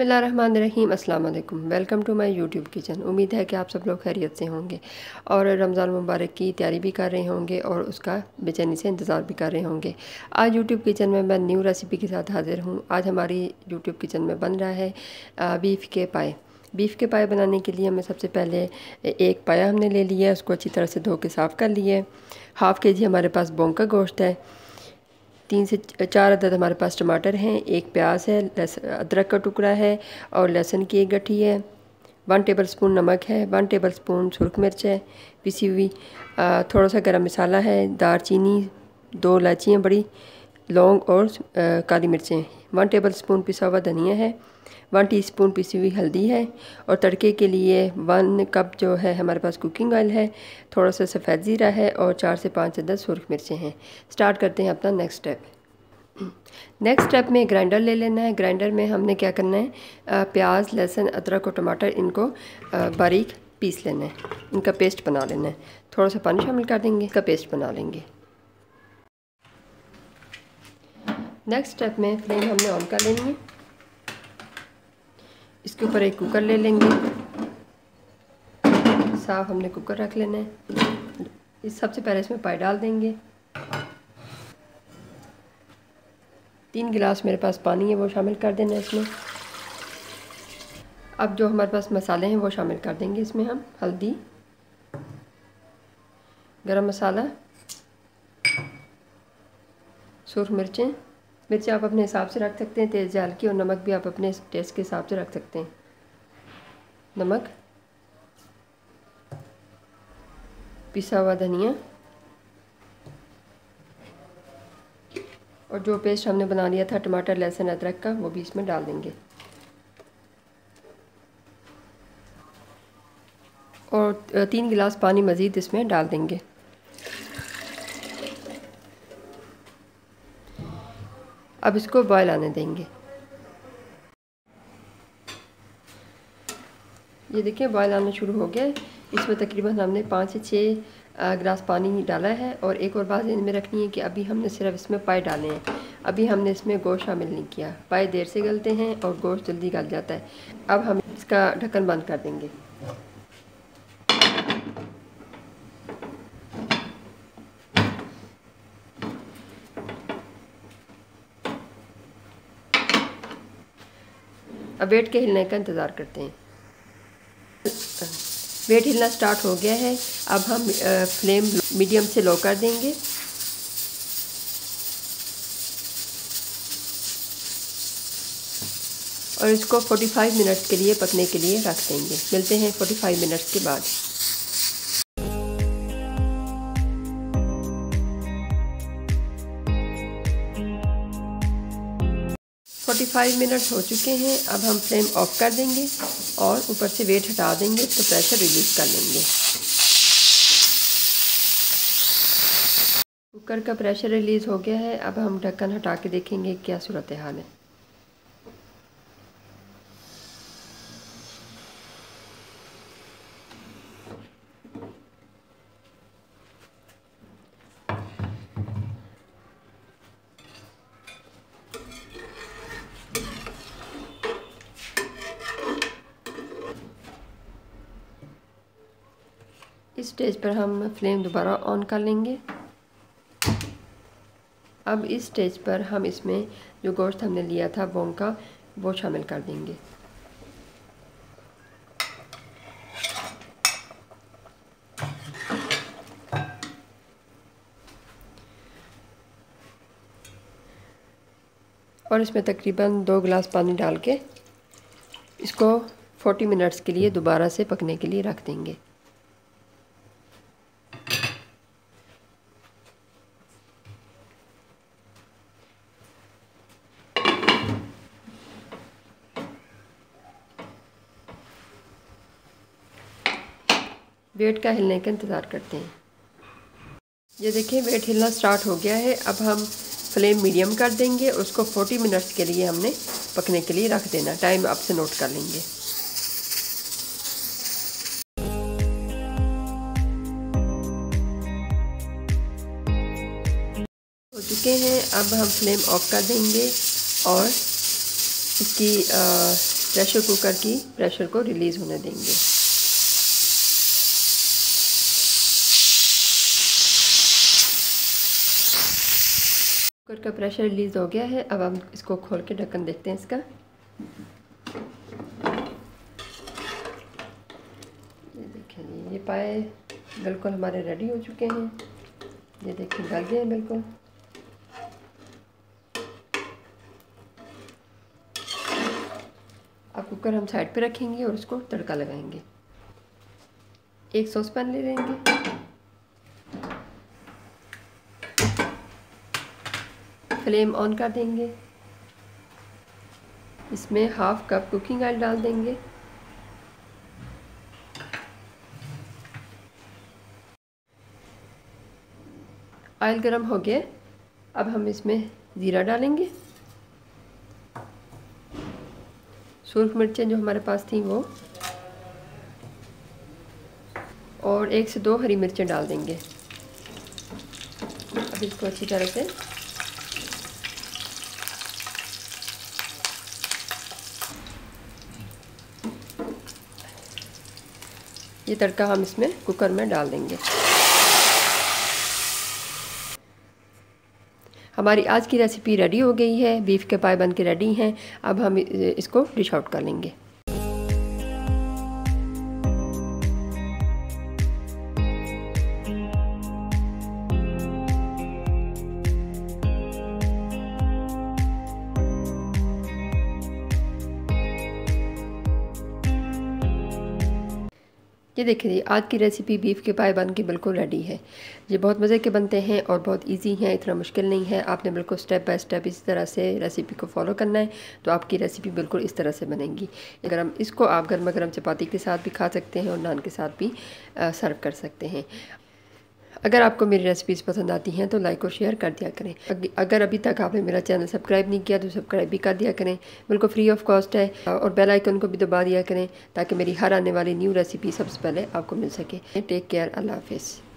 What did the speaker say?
बिस्मिल्लाहिर्रहमानिर्रहीम। अस्सलाम वालेकुम। Welcome to my YouTube kitchen. उम्मीद है कि आप सब लोग खैरियत से होंगे और रमज़ान मुबारक की तैयारी भी कर रहे होंगे और उसका बेचैनी से इंतज़ार भी कर रहे होंगे। आज यूट्यूब किचन में मैं न्यू रेसिपी के साथ हाज़िर हूँ। आज हमारी यूट्यूब किचन में बन रहा है बीफ़ के पाए। बीफ़ के पाए बनाने के लिए हमें सबसे पहले एक पाया हमने ले लिया है, उसको अच्छी तरह से धो के साफ़ कर लिया है। हाफ़ kg हमारे पास बोंग का गोश्त है, 3 से 4 अदद हमारे पास टमाटर हैं, एक प्याज है, अदरक का टुकड़ा है और लहसुन की एक गठी है, 1 टेबलस्पून नमक है, 1 टेबलस्पून सुरख मिर्च है पिसी हुई, थोड़ा सा गरम मसाला है, दालचीनी, 2 इलायचियाँ बड़ी, लौंग और काली मिर्चें, 1 टेबलस्पून पिसा हुआ धनिया है, 1 टीस्पून पिसी हुई हल्दी है और तड़के के लिए 1 कप जो है हमारे पास कुकिंग ऑयल है, थोड़ा सा सफ़ेद ज़ीरा है और 4 से 5 अदद सुरख मिर्चें हैं। स्टार्ट करते हैं अपना नेक्स्ट स्टेप में ग्राइंडर ले लेना है। ग्राइंडर में हमने क्या करना है, प्याज, लहसुन, अदरक और टमाटर इनको बारीक पीस लेना है, इनका पेस्ट बना लेना है। थोड़ा सा पानी शामिल कर देंगे, इसका पेस्ट बना लेंगे। नेक्स्ट स्टेप में फ्लेम हमने ऑन कर लेनी है। इसके ऊपर एक कुकर ले लेंगे, साफ हमने कुकर रख लेना है। इस सबसे पहले इसमें पाई डाल देंगे। 3 गिलास मेरे पास पानी है, वो शामिल कर देना है इसमें। अब जो हमारे पास मसाले हैं वो शामिल कर देंगे इसमें हम। हल्दी, गरम मसाला, सुरख मिर्चें, मिर्च आप अपने हिसाब से रख सकते हैं, तेज़ या हल्की, और नमक भी आप अपने टेस्ट के हिसाब से रख सकते हैं। नमक, पिसा हुआ धनिया और जो पेस्ट हमने बना लिया था टमाटर, लहसुन, अदरक का, वो भी इसमें डाल देंगे और 3 गिलास पानी मज़ीद इसमें डाल देंगे। अब इसको बॉयल आने देंगे। ये देखिए बॉयल आना शुरू हो गया है। इसमें तकरीबन हमने 5 से 6 गिलास पानी डाला है। और एक और बात ध्यान में रखनी है कि अभी हमने सिर्फ इसमें पाए डाले हैं, अभी हमने इसमें गोश्त शामिल नहीं किया। पाए देर से गलते हैं और गोश्त जल्दी गल जाता है। अब हम इसका ढक्कन बंद कर देंगे। अब वेट के हिलने का इंतज़ार करते हैं। वेट हिलना स्टार्ट हो गया है। अब हम फ्लेम मीडियम से लो कर देंगे और इसको 45 मिनट्स के लिए पकने के लिए रख देंगे। मिलते हैं 45 मिनट्स के बाद। 45 मिनट हो चुके हैं। अब हम फ्लेम ऑफ कर देंगे और ऊपर से वेट हटा देंगे तो प्रेशर रिलीज़ कर लेंगे। कुकर का प्रेशर रिलीज़ हो गया है। अब हम ढक्कन हटा के देखेंगे क्या सूरत हाल है। इस स्टेज पर हम फ्लेम दोबारा ऑन कर लेंगे। अब इस स्टेज पर हम इसमें जो गोश्त हमने लिया था बोंग का, वो शामिल कर देंगे। और इसमें तकरीबन 2 गिलास पानी डाल के इसको 40 मिनट्स के लिए दोबारा से पकने के लिए रख देंगे। वेट का हिलने का इंतज़ार करते हैं। ये देखिए वेट हिलना स्टार्ट हो गया है। अब हम फ्लेम मीडियम कर देंगे। उसको 40 मिनट्स के लिए हमने पकने के लिए रख देना। टाइम आपसे नोट कर लेंगे। हो चुके हैं। अब हम फ्लेम ऑफ कर देंगे और इसकी प्रेशर कुकर की प्रेशर को रिलीज़ होने देंगे। कुकर का प्रेशर रिलीज़ हो गया है। अब हम इसको खोल के ढक्कन देखते हैं इसका। ये देखें जी, ये पाए बिल्कुल हमारे रेडी हो चुके हैं। ये देखें गल गए हैं बिल्कुल। अब कुकर हम साइड पे रखेंगे और उसको तड़का लगाएंगे। एक सॉस पैन ले लेंगे, फ्लेम ऑन कर देंगे। इसमें हाफ कप कुकिंग ऑयल डाल देंगे। ऑयल गर्म हो गया। अब हम इसमें ज़ीरा डालेंगे, सूरख मिर्चें जो हमारे पास थी वो, और 1 से 2 हरी मिर्चें डाल देंगे। अब इसको अच्छी तरह से ये तड़का हम इसमें कुकर में डाल देंगे। हमारी आज की रेसिपी रेडी हो गई है। बीफ के पाए बन के रेडी हैं। अब हम इसको डिश आउट कर लेंगे। ये देखिए, आज की रेसिपी बीफ के पाए बन के बिल्कुल रेडी है। ये बहुत मज़े के बनते हैं और बहुत इजी हैं, इतना मुश्किल नहीं है। आपने बिल्कुल स्टेप बाय स्टेप इस तरह से रेसिपी को फॉलो करना है तो आपकी रेसिपी बिल्कुल इस तरह से बनेगी। अगर हम इसको आप गर्मा गर्म चपाती के साथ भी खा सकते हैं और नान के साथ भी सर्व कर सकते हैं। अगर आपको मेरी रेसिपीज़ पसंद आती हैं तो लाइक और शेयर कर दिया करें। अगर अभी तक आपने मेरा चैनल सब्सक्राइब नहीं किया तो सब्सक्राइब भी कर दिया करें, बिल्कुल फ्री ऑफ कॉस्ट है। और बेल आइकन को भी दबा दिया करें ताकि मेरी हर आने वाली न्यू रेसिपी सबसे पहले आपको मिल सके। टेक केयर, अल्लाह हाफिज़।